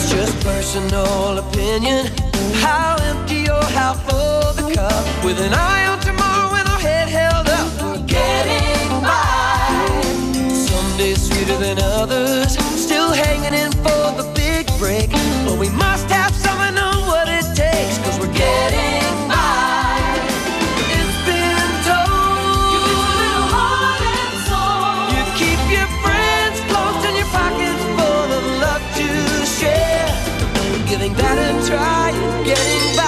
just personal opinion. How empty or how full the cup. With an eye on tomorrow and our head held up, we're getting by. Some days sweeter than others, still hanging in for the big break. But we must have some and know what it takes, 'cause we're getting by. It's been told you give a little heart and soul. You keep your friends close and your pockets full of love to share. Giving that a try and getting by.